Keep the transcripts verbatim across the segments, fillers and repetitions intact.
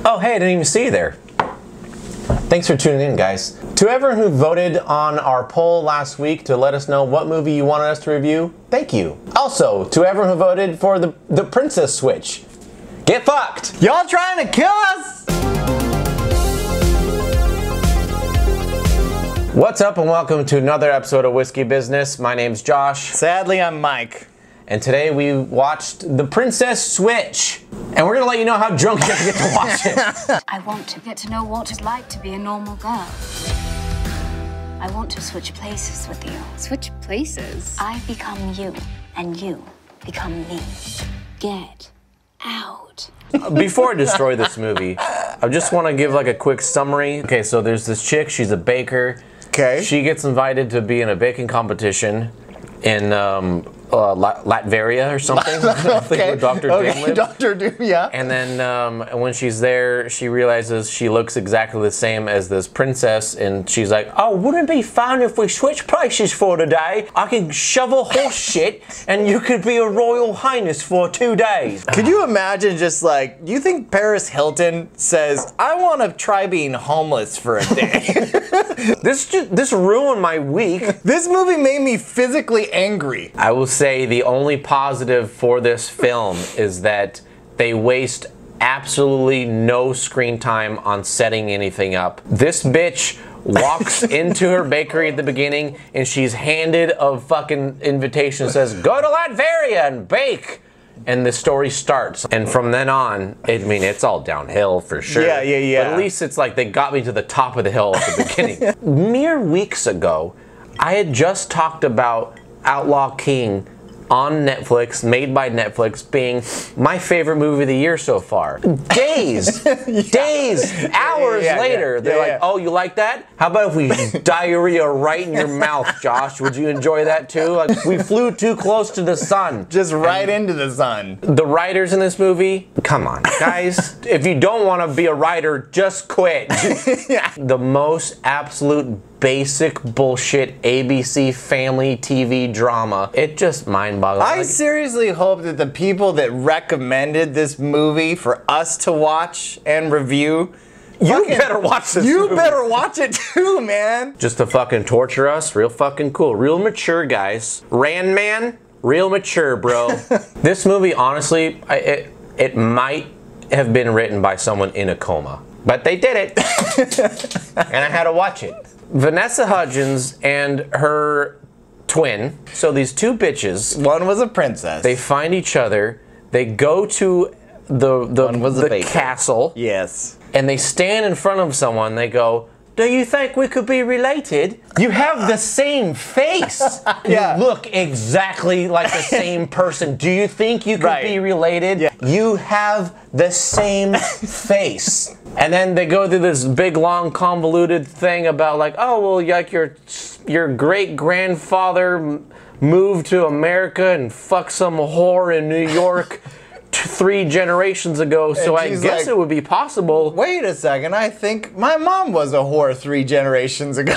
Oh, hey, I didn't even see you there. Thanks for tuning in, guys. To everyone who voted on our poll last week to let us know what movie you wanted us to review, thank you. Also, to everyone who voted for the, the Princess Switch, get fucked. Y'all trying to kill us? What's up and welcome to another episode of Whiskey Business. My name's Josh. Sadly, I'm Mike. And today we watched The Princess Switch. And we're gonna let you know how drunk you have to get to watch it. I want to get to know what it's like to be a normal girl. I want to switch places with you. Switch places? I become you, and you become me. Get out. Before I destroy this movie, I just want to give like a quick summary. Okay, so there's this chick, she's a baker. Okay. She gets invited to be in a baking competition in um, uh, Latveria or something. I think where Doctor Doom okay, lives. Doctor Doom, yeah. And then um, when she's there, she realizes she looks exactly the same as this princess, and she's like, "Oh, wouldn't it be fun if we switch places for today? I can shovel horse shit, and you could be a royal highness for two days." Could you imagine just like, do you think Paris Hilton says, "I want to try being homeless for a day"? This just, this ruined my week. This movie made me physically angry. I will say the only positive for this film is that they waste absolutely no screen time on setting anything up. This bitch walks into her bakery at the beginning and she's handed a fucking invitation that says, "Go to Latveria and bake." And the story starts, and from then on, I mean, it's all downhill for sure. Yeah, yeah, yeah. But at least it's like they got me to the top of the hill at the beginning. Mere weeks ago, I had just talked about Outlaw King on Netflix, made by Netflix, being my favorite movie of the year so far. Days, yeah. days, hours yeah, yeah, later, yeah. they're yeah, like, yeah. "Oh, you like that? How about if we diarrhea right in your mouth, Josh? Would you enjoy that too?" Like, we flew too close to the sun. Just right and into the sun. the writers in this movie, come on, guys. If you don't want to be a writer, just quit. Yeah. The most absolute basic bullshit A B C family T V drama. It just mind-boggles. I Like, seriously hope that the people that recommended this movie for us to watch and review, you fucking, better watch this You movie. better watch it too, man. Just to fucking torture us, real fucking cool. Real mature, guys. Rand Man, real mature, bro. This movie, honestly, I, it, it might have been written by someone in a coma. But they did it. And I had to watch it. Vanessa Hudgens and her twin, so these two bitches, One was a princess. they find each other, they go to the the, One was a the baker. castle, Yes. and they stand in front of someone, they go, "Do you think we could be related? You have the same face. Yeah. You look exactly like the same person. Do you think you could Right. be related? Yeah. You have the same face." And then they go through this big, long, convoluted thing about like, "Oh, well, like your your great grandfather moved to America and fucked some whore in New York t- three generations ago, so And I she's guess like, it would be possible." Wait a second, I think my mom was a whore three generations ago.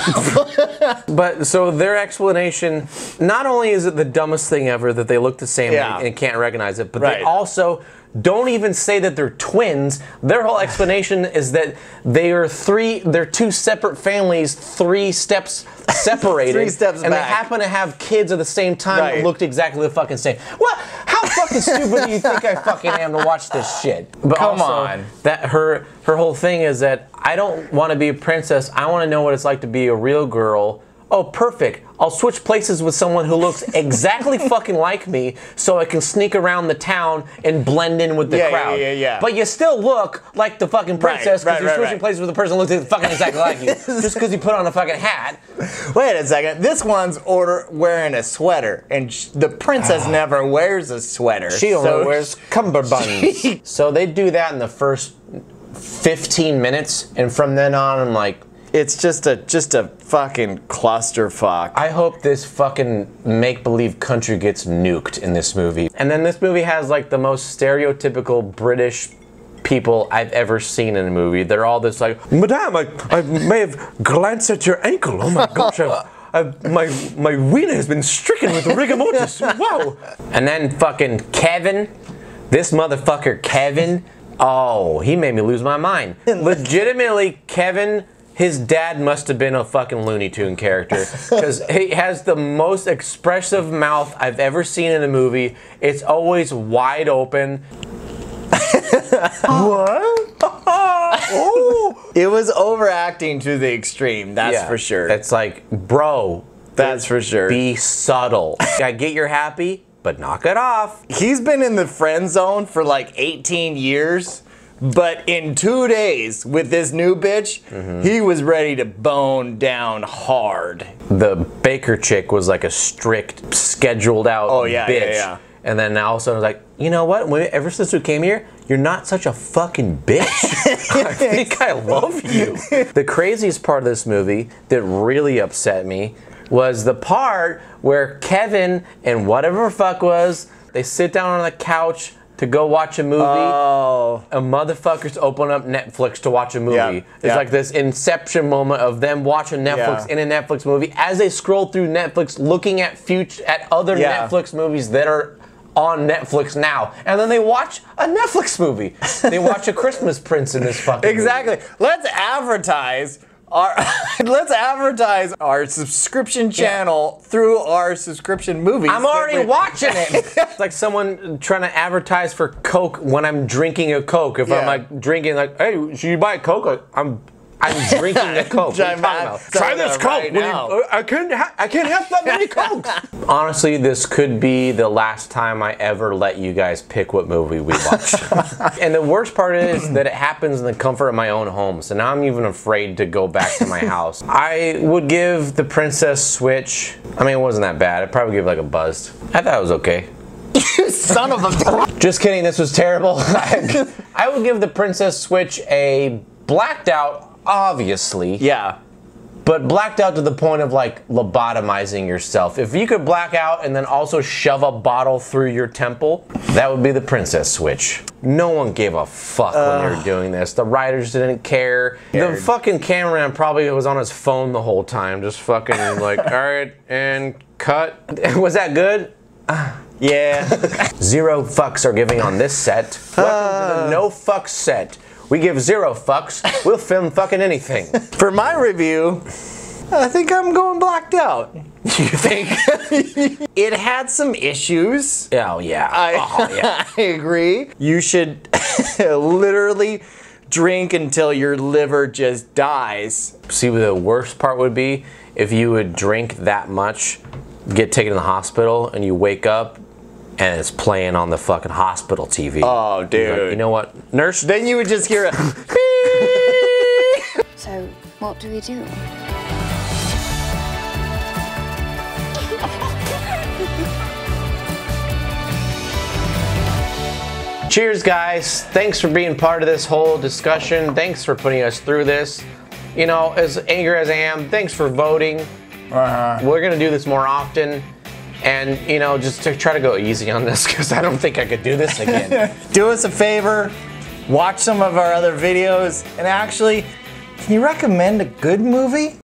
But so their explanation, not only is it the dumbest thing ever that they look the same Yeah. and, and can't recognize it, but Right. they also don't even say that they're twins. Their whole explanation is that they are three, they're two separate families, three steps separated. Three steps and back. they happen to have kids at the same time Right. that looked exactly the fucking same. What? How fucking stupid do you think I fucking am to watch this shit? But Come also, on. that her her whole thing is that I don't want to be a princess. I want to know what it's like to be a real girl. Oh, perfect. I'll switch places with someone who looks exactly fucking like me so I can sneak around the town and blend in with the Yeah, yeah, crowd. yeah, yeah. But you still look like the fucking princess because right, you're right, switching right. places with a person who looks fucking exactly like you. Just because you put on a fucking hat. Wait a second, this one's order wearing a sweater, and sh the princess never wears a sweater. She only so wears cummerbunds. So they do that in the first fifteen minutes, and from then on I'm like, It's just a just a fucking clusterfuck. I hope this fucking make-believe country gets nuked in this movie. And then this movie has like the most stereotypical British people I've ever seen in a movie. They're all this like, "Madame, I, I may have glanced at your ankle. Oh my gosh, I've, I've, my, my wiener has been stricken with rigor mortis. Wow." And then fucking Kevin, this motherfucker Kevin, Oh, he made me lose my mind. Legitimately, Kevin, his dad must have been a fucking Looney Tune character because he has the most expressive mouth I've ever seen in a movie. It's always wide open. What? Oh. It was overacting to the extreme, that's Yeah, for sure. It's like, bro, That's for sure. be subtle. I get you're happy, but knock it off. He's been in the friend zone for like eighteen years, but in two days with this new bitch, mm-hmm. he was ready to bone down hard. The Baker chick was like a strict, scheduled out oh, yeah, bitch. Yeah, yeah. And then all of a sudden I was like, you know what? When, ever since we came here, you're not such a fucking bitch. I think I love you. The craziest part of this movie that really upset me was the part where Kevin and whatever fuck was, they sit down on the couch to go watch a movie. Oh. And motherfuckers open up Netflix to watch a movie. Yeah, it's yeah. like this inception moment of them watching Netflix Yeah. in a Netflix movie as they scroll through Netflix looking at future at other Yeah. Netflix movies that are on Netflix now. And then they watch a Netflix movie. They watch a Christmas Prince in this fucking Exactly. movie. Let's advertise our let's advertise our subscription channel yeah. through our subscription movies. I'm already watching it. It's like someone trying to advertise for Coke when I'm drinking a Coke. If yeah. I'm like drinking, like, hey, should you buy a Coke? Like, I'm I'm drinking a Coke. What are you talking about? Try this Coke. Right you, I can't. Ha I can't have that many Cokes. Honestly, this could be the last time I ever let you guys pick what movie we watch. And the worst part is that it happens in the comfort of my own home. So now I'm even afraid to go back to my house. I would give the Princess Switch. I mean, it wasn't that bad. I'd probably give it like a buzz. I thought it was okay. You son of a. Just kidding. This was terrible. I would give the Princess Switch a blacked out. Obviously. Yeah. But blacked out to the point of like lobotomizing yourself. If you could black out and then also shove a bottle through your temple, that would be the Princess Switch. No one gave a fuck uh, when they were doing this. The writers didn't care. Cared. The fucking cameraman probably was on his phone the whole time, just fucking like, all right, and cut. Was that good? Yeah. Zero fucks are giving on this set. Welcome uh, to the no fucks set. We give zero fucks. We'll film fucking anything. For my review, I think I'm going blacked out. You think? It had some issues. Oh, yeah. I, oh, yeah. I agree. You should literally drink until your liver just dies. See what the worst part would be? If you would drink that much, get taken to the hospital, and you wake up, and it's playing on the fucking hospital T V. Oh, dude. Like, you know what? Nurse? Then you would just hear a So, what do we do? Cheers, guys. Thanks for being part of this whole discussion. Thanks for putting us through this. You know, as angry as I am, thanks for voting. Uh-huh. We're going to do this more often. And, you know, just to try to go easy on this because I don't think I could do this again. Do us a favor, watch some of our other videos, and actually, can you recommend a good movie?